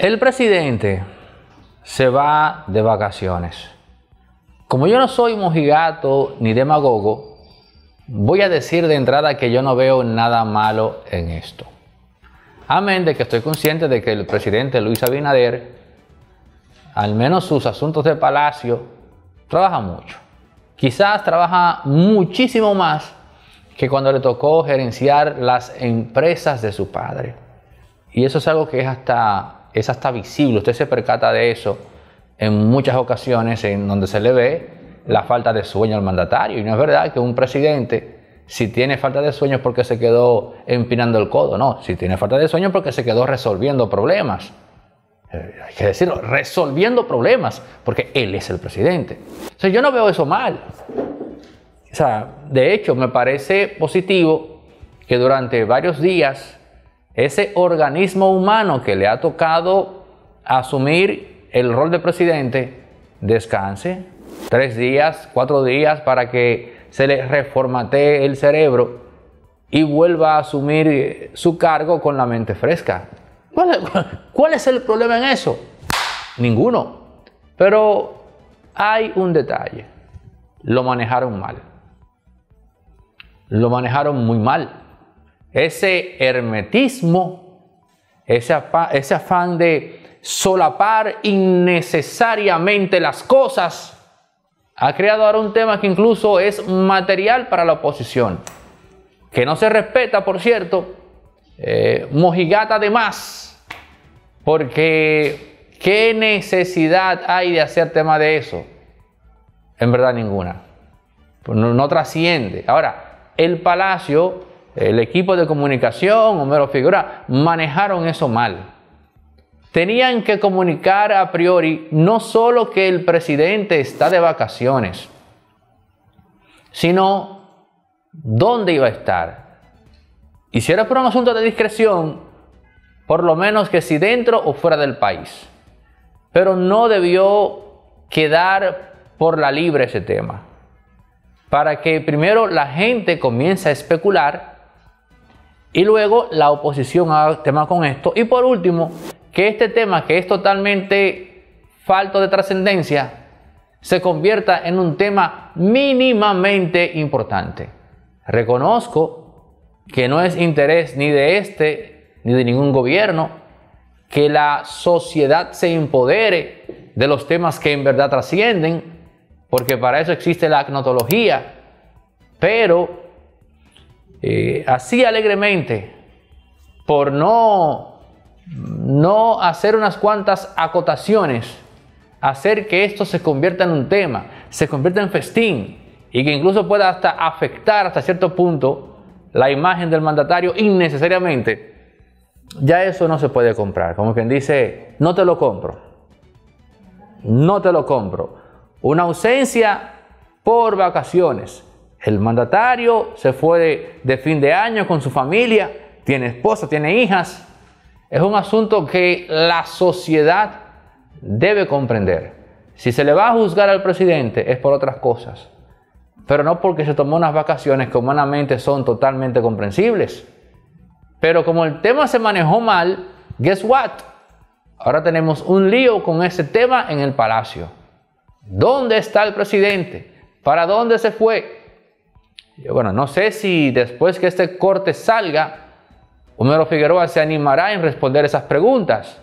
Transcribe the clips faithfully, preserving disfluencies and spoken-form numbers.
El presidente se va de vacaciones. Como yo no soy mojigato ni demagogo, voy a decir de entrada que yo no veo nada malo en esto. Amén de que estoy consciente de que el presidente Luis Abinader, al menos sus asuntos de palacio, trabaja mucho. Quizás trabaja muchísimo más que cuando le tocó gerenciar las empresas de su padre. Y eso es algo que es hasta, es hasta visible. Usted se percata de eso en muchas ocasiones en donde se le ve la falta de sueño al mandatario. Y no es verdad que un presidente, si tiene falta de sueño es porque se quedó empinando el codo. No, si tiene falta de sueño es porque se quedó resolviendo problemas. Eh, hay que decirlo, resolviendo problemas, porque él es el presidente. O sea, yo no veo eso mal. O sea, de hecho, me parece positivo que durante varios días ese organismo humano que le ha tocado asumir el rol de presidente descanse tres días, cuatro días para que se le reformatee el cerebro y vuelva a asumir su cargo con la mente fresca. ¿Cuál es, cuál es el problema en eso? Ninguno. Pero hay un detalle. Lo manejaron mal. Lo manejaron muy mal. Ese hermetismo, ese afán, ese afán de solapar innecesariamente las cosas, ha creado ahora un tema que incluso es material para la oposición, que no se respeta, por cierto, eh, mojigata de más, porque ¿qué necesidad hay de hacer tema de eso? En verdad ninguna. Pues no, no trasciende. Ahora, el Palacio, el equipo de comunicación, Homero Figueroa, manejaron eso mal. Tenían que comunicar a priori no solo que el presidente está de vacaciones, sino dónde iba a estar. Y si era por un asunto de discreción, por lo menos que si dentro o fuera del país. Pero no debió quedar por la libre ese tema, para que primero la gente comience a especular y luego la oposición haga tema con esto. Y por último, que este tema, que es totalmente falto de trascendencia, se convierta en un tema mínimamente importante. Reconozco que no es interés ni de este ni de ningún gobierno que la sociedad se empodere de los temas que en verdad trascienden, porque para eso existe la agnotología. Pero eh, así alegremente, por no no hacer unas cuantas acotaciones, hacer que esto se convierta en un tema, se convierta en festín y que incluso pueda hasta afectar hasta cierto punto la imagen del mandatario innecesariamente, ya eso no se puede comprar. Como quien dice, no te lo compro, no te lo compro. Una ausencia por vacaciones. El mandatario se fue de, de fin de año con su familia, tiene esposa, tiene hijas. Es un asunto que la sociedad debe comprender. Si se le va a juzgar al presidente es por otras cosas, pero no porque se tomó unas vacaciones que humanamente son totalmente comprensibles. Pero como el tema se manejó mal, guess what? Ahora tenemos un lío con ese tema en el Palacio. ¿Dónde está el presidente? ¿Para dónde se fue? Y bueno, no sé si después que este corte salga, Homero Figueroa se animará en responder esas preguntas.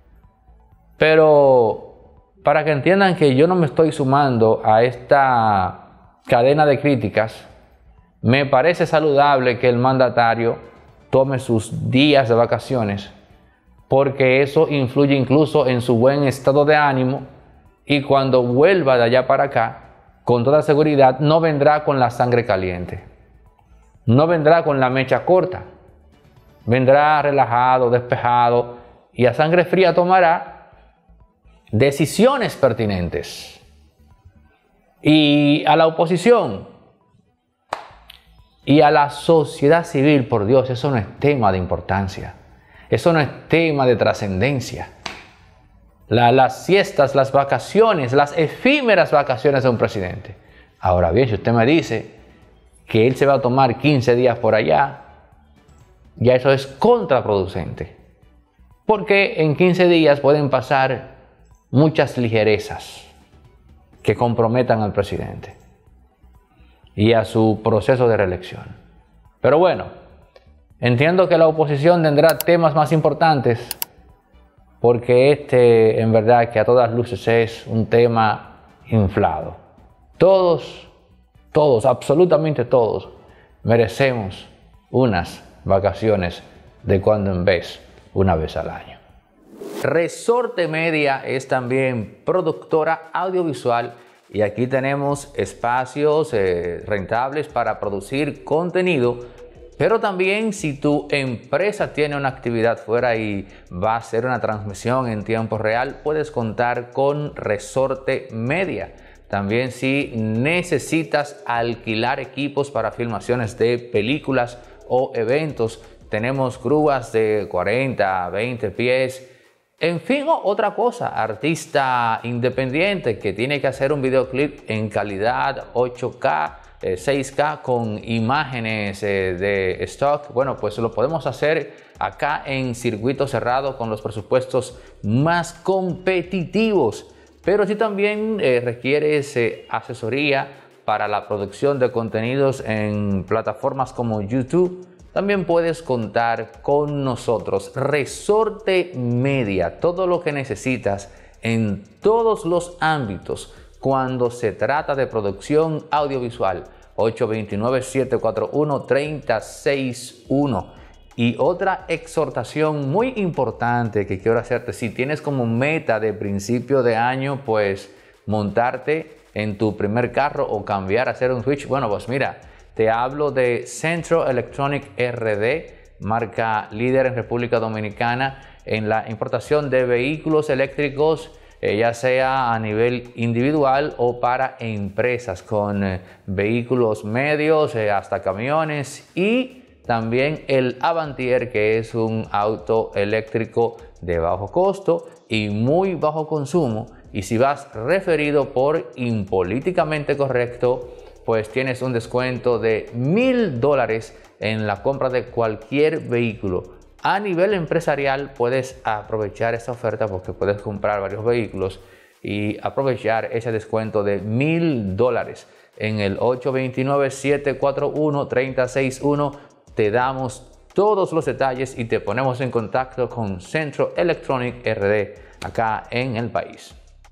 Pero para que entiendan que yo no me estoy sumando a esta cadena de críticas, me parece saludable que el mandatario tome sus días de vacaciones, porque eso influye incluso en su buen estado de ánimo, y cuando vuelva de allá para acá, con toda seguridad no vendrá con la sangre caliente, no vendrá con la mecha corta. Vendrá relajado, despejado y a sangre fría tomará decisiones pertinentes. Y a la oposición y a la sociedad civil, por Dios, eso no es tema de importancia. Eso no es tema de trascendencia. La, las siestas, las vacaciones, las efímeras vacaciones de un presidente. Ahora bien, si usted me dice que él se va a tomar quince días por allá, ya eso es contraproducente. porque en quince días pueden pasar muchas ligerezas que comprometan al presidente y a su proceso de reelección. Pero bueno, entiendo que la oposición tendrá temas más importantes, porque este en verdad que a todas luces es un tema inflado. Todos, todos, absolutamente todos, merecemos unas vacaciones de cuando en vez, una vez al año. Resorte Media es también productora audiovisual y aquí tenemos espacios eh, rentables para producir contenido, pero también si tu empresa tiene una actividad fuera y va a hacer una transmisión en tiempo real, puedes contar con Resorte Media. También si necesitas alquilar equipos para filmaciones de películas o eventos, tenemos grúas de cuarenta, veinte pies. En fin, otra cosa, artista independiente que tiene que hacer un videoclip en calidad ocho K, eh, seis K con imágenes eh, de stock, bueno, pues lo podemos hacer acá en circuito cerrado con los presupuestos más competitivos. Pero si también eh, requieres eh, asesoría para la producción de contenidos en plataformas como YouTube, también puedes contar con nosotros. Resorte Media, todo lo que necesitas en todos los ámbitos cuando se trata de producción audiovisual. ocho dos nueve, siete cuatro uno, tres cero seis uno. Y otra exhortación muy importante que quiero hacerte, si tienes como meta de principio de año, pues montarte en tu primer carro o cambiar a hacer un switch, bueno, pues mira, te hablo de Centro Electronic R D, marca líder en República Dominicana en la importación de vehículos eléctricos, eh, ya sea a nivel individual o para empresas, con eh, vehículos medios eh, hasta camiones, y también el Avantier, que es un auto eléctrico de bajo costo y muy bajo consumo. Y si vas referido por Impolíticamente Correcto, pues tienes un descuento de mil dólares en la compra de cualquier vehículo. A nivel empresarial puedes aprovechar esta oferta porque puedes comprar varios vehículos y aprovechar ese descuento de mil dólares. En el ocho dos nueve, siete cuatro uno, tres cero seis uno te damos todos los detalles y te ponemos en contacto con Centro Electronic R D acá en el país.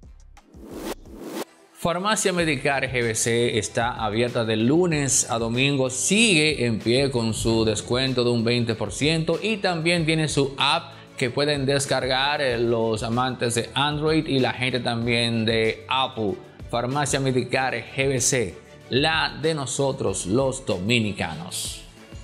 Farmacia Medicar G B C está abierta de lunes a domingo, sigue en pie con su descuento de un veinte por ciento y también tiene su app que pueden descargar los amantes de Android y la gente también de Apple. Farmacia Medicar G B C, la de nosotros los dominicanos.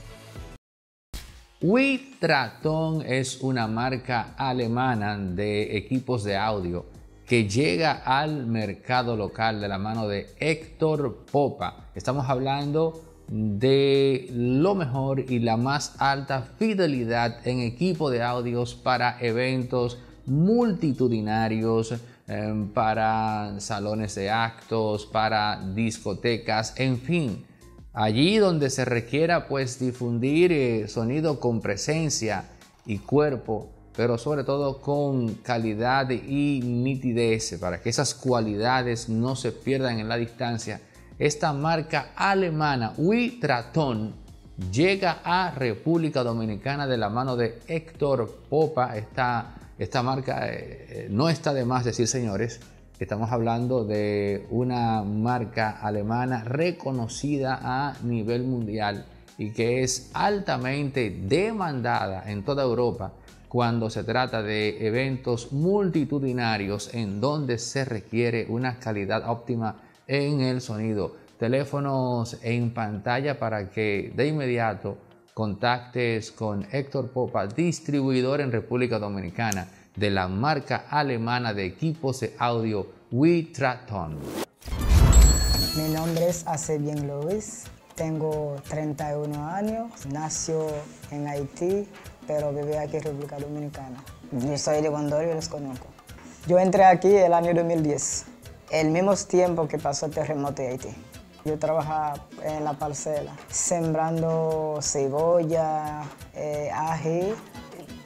Witraton es una marca alemana de equipos de audio que llega al mercado local de la mano de Héctor Popa. Estamos hablando de lo mejor y la más alta fidelidad en equipo de audios para eventos multitudinarios, eh, para salones de actos, para discotecas, en fin. Allí donde se requiera pues difundir eh, sonido con presencia y cuerpo, pero sobre todo con calidad y nitidez, para que esas cualidades no se pierdan en la distancia. Esta marca alemana Witraton llega a República Dominicana de la mano de Héctor Popa. Esta, esta marca eh, no está de más decir, señores, estamos hablando de una marca alemana reconocida a nivel mundial y que es altamente demandada en toda Europa cuando se trata de eventos multitudinarios en donde se requiere una calidad óptima en el sonido. Teléfonos en pantalla para que de inmediato contactes con Héctor Popa, distribuidor en República Dominicana de la marca alemana de equipos de audio Witraton. Mi nombre es Acebien Luis, tengo treinta y uno años, nació en Haití, pero viví aquí en República Dominicana. Yo soy de Gondor y los conozco. Yo entré aquí el año dos mil diez, el mismo tiempo que pasó el terremoto de Haití. Yo trabajaba en la parcela, sembrando cebolla, eh, ají,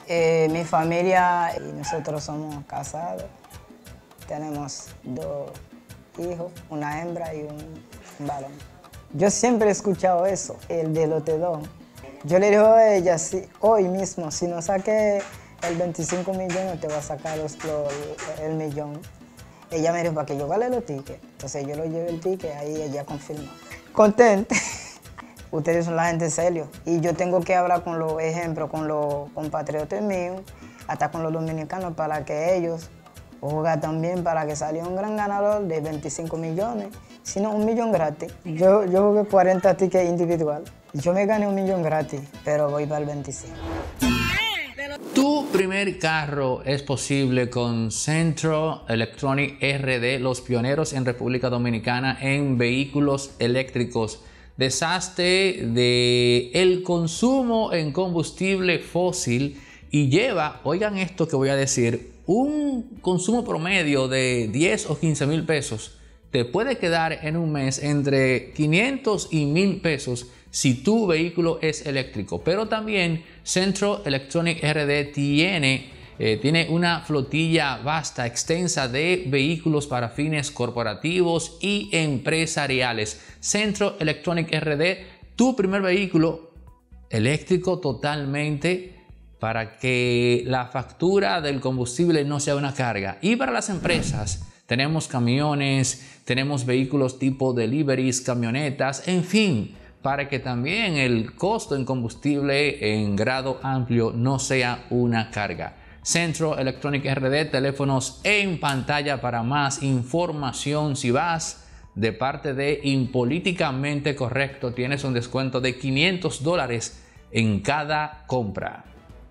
Eh, mi familia y nosotros somos casados. Tenemos dos hijos, una hembra y un varón. Yo siempre he escuchado eso, el de lotedón. Yo le digo a ella, si, hoy mismo, si no saqué el veinticinco millones, te va a sacar los, los, el millón. Ella me dijo, para que yo vale los tickets. Entonces yo lo llevé el ticket, ahí ella confirmó. Contenta. Ustedes son la gente seria. Y yo tengo que hablar con los ejemplos, con los compatriotas míos, hasta con los dominicanos, para que ellos jueguen también, para que salga un gran ganador de veinticinco millones, sino un millón gratis. Yo, yo jugué cuarenta tickets individual. Yo me gané un millón gratis, pero voy para el veinticinco. Tu primer carro es posible con Centro Electronic R D, los pioneros en República Dominicana en vehículos eléctricos. Deshazte de el consumo en combustible fósil y lleva, oigan esto que voy a decir, un consumo promedio de diez o quince mil pesos. Te puede quedar en un mes entre quinientos y mil pesos si tu vehículo es eléctrico. Pero también Centro Electronic R D tiene, eh, tiene una flotilla vasta, extensa de vehículos para fines corporativos y empresariales. Centro Electronic R D, tu primer vehículo eléctrico totalmente, para que la factura del combustible no sea una carga. Y para las empresas, tenemos camiones, tenemos vehículos tipo deliveries, camionetas, en fin, para que también el costo en combustible en grado amplio no sea una carga. Centro Electronic R D, teléfonos en pantalla para más información. Si vas de parte de Impolíticamente Correcto, tienes un descuento de quinientos dólares en cada compra.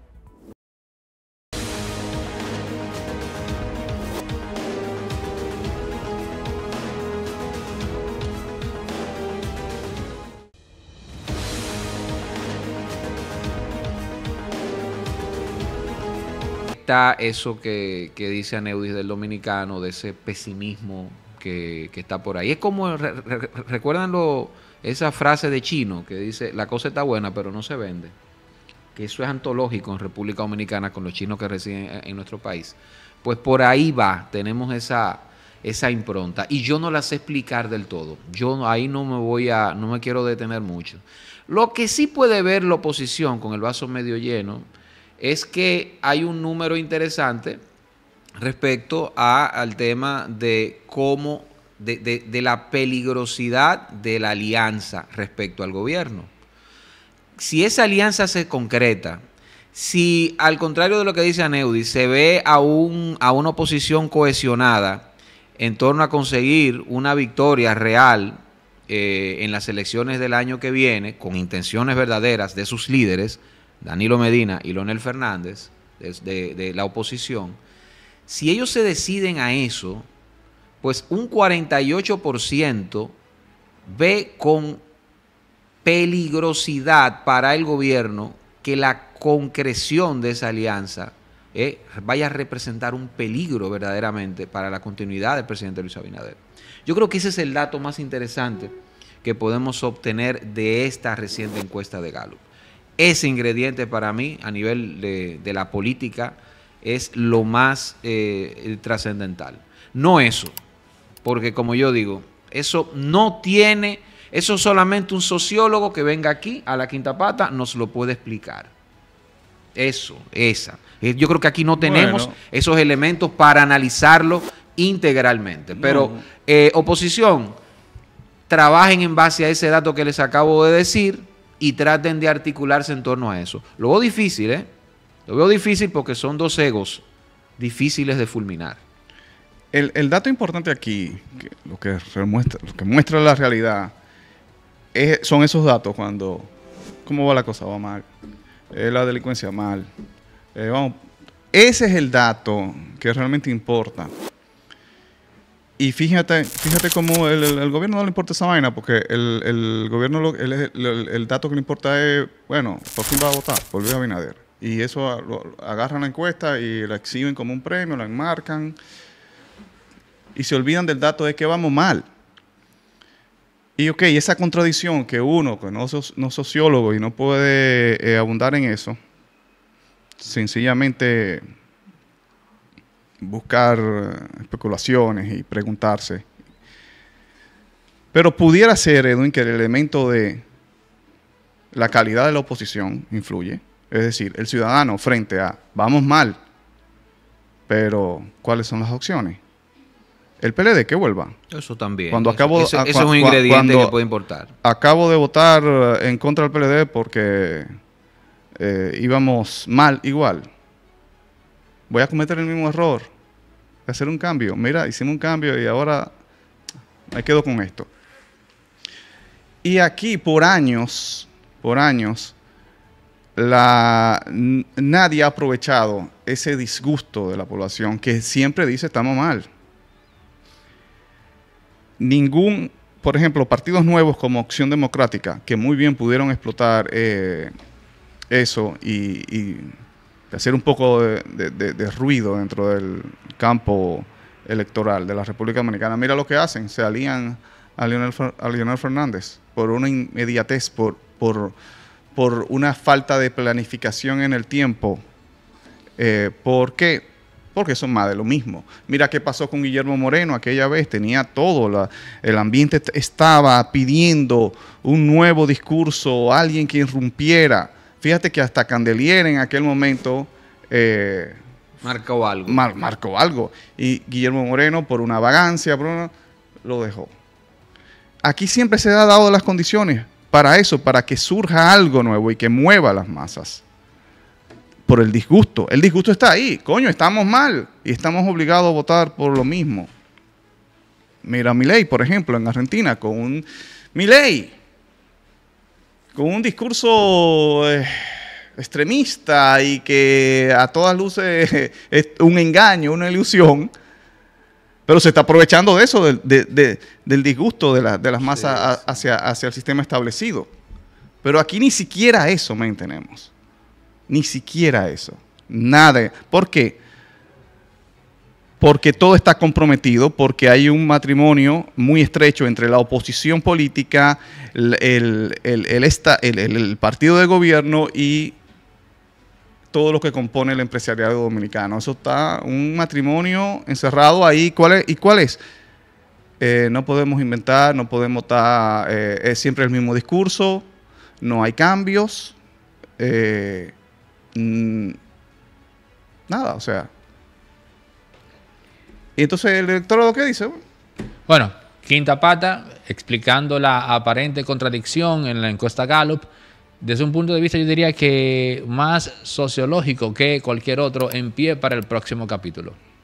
Está eso que, que dice Aneudis del dominicano, de ese pesimismo que, que está por ahí. Es como, re, re, ¿recuerdan lo, esa frase de Chino que dice, la cosa está buena pero no se vende? Que eso es antológico en República Dominicana con los chinos que residen en, en nuestro país. Pues por ahí va, tenemos esa, esa impronta. Y yo no la sé explicar del todo. Yo ahí no me voy a, no me quiero detener mucho. Lo que sí puede ver la oposición con el vaso medio lleno es que hay un número interesante respecto a, al tema de cómo, de, de, de la peligrosidad de la alianza respecto al gobierno. Si esa alianza se concreta, si al contrario de lo que dice Aneudis, se ve a, un, a una oposición cohesionada en torno a conseguir una victoria real eh, en las elecciones del año que viene, con intenciones verdaderas de sus líderes, Danilo Medina y Leonel Fernández, de, de, de la oposición, si ellos se deciden a eso, pues un cuarenta y ocho por ciento ve con peligrosidad para el gobierno que la concreción de esa alianza eh, vaya a representar un peligro verdaderamente para la continuidad del presidente Luis Abinader. Yo creo que ese es el dato más interesante que podemos obtener de esta reciente encuesta de Gallup. Ese ingrediente para mí, a nivel de, de la política, es lo más eh, trascendental. No eso, porque como yo digo, eso no tiene, eso solamente un sociólogo que venga aquí a la Quinta Pata nos lo puede explicar. Eso, esa. Yo creo que aquí no tenemos bueno. esos elementos para analizarlo integralmente. Pero, no. eh, oposición, trabajen en base a ese dato que les acabo de decir y traten de articularse en torno a eso. Lo veo difícil, ¿eh? Lo veo difícil porque son dos egos difíciles de fulminar. El, el dato importante aquí, que lo, que muestra, lo que muestra la realidad, es, son esos datos cuando, ¿cómo va la cosa? Va mal. Eh, la delincuencia mal. Eh, vamos, ese es el dato que realmente importa. Y fíjate, fíjate cómo el, el, el gobierno no le importa esa vaina, porque el, el gobierno, lo, el, el, el dato que le importa es, bueno, por fin va a votar, por Luis Abinader. Y eso lo, agarran la encuesta y la exhiben como un premio, la enmarcan, y se olvidan del dato de que vamos mal. Y ok, esa contradicción que uno, que no es no sociólogo y no puede eh, abundar en eso, sencillamente buscar especulaciones y preguntarse. Pero pudiera ser, Edwin, que el elemento de la calidad de la oposición influye. Es decir, el ciudadano frente a vamos mal, pero ¿cuáles son las opciones? El P L D que vuelva. Eso también. Cuando eso, acabo, eso, a, eso es un ingrediente que puede importar. Acabo de votar en contra del P L D porque eh, íbamos mal igual. Voy a cometer el mismo error de hacer un cambio. Mira, hicimos un cambio y ahora me quedo con esto. Y aquí por años, por años, la, nadie ha aprovechado ese disgusto de la población que siempre dice estamos mal. Ningún, por ejemplo, partidos nuevos como Acción Democrática, que muy bien pudieron explotar eh, eso y, y hacer un poco de, de, de, de ruido dentro del campo electoral de la República Dominicana. Mira lo que hacen, se alían a Leonel, a Leonel Fernández por una inmediatez, por, por, por una falta de planificación en el tiempo. Eh, ¿Por qué? Porque son más de lo mismo. Mira qué pasó con Guillermo Moreno aquella vez, tenía todo, la, el ambiente estaba pidiendo un nuevo discurso, alguien que irrumpiera. Fíjate que hasta Candelier en aquel momento eh, marcó algo. Mar, marcó algo. Y Guillermo Moreno, por una vagancia, por una, lo dejó. Aquí siempre se han dado las condiciones para eso, para que surja algo nuevo y que mueva las masas. Por el disgusto. El disgusto está ahí. Coño, estamos mal y estamos obligados a votar por lo mismo. Mira Milei, por ejemplo, en Argentina, con un Milei, con un discurso eh, extremista y que a todas luces es un engaño, una ilusión, pero se está aprovechando de eso, del, de, de, del disgusto de, la, de las masas sí, sí. Hacia, hacia el sistema establecido. Pero aquí ni siquiera eso mantenemos. Ni siquiera eso. Nada. ¿Por qué? Porque todo está comprometido, porque hay un matrimonio muy estrecho entre la oposición política, el, el, el, el, esta, el, el, el partido de gobierno y todo lo que compone el empresariado dominicano. Eso está un matrimonio encerrado ahí. ¿Cuál es? ¿Y cuál es? Eh, no podemos inventar, no podemos estar... Eh, es siempre el mismo discurso, no hay cambios. Eh, Nada, o sea. Y entonces el electorado, ¿qué dice? Bueno, quinta pata, explicando la aparente contradicción en la encuesta Gallup, desde un punto de vista yo diría que más sociológico que cualquier otro, en pie para el próximo capítulo.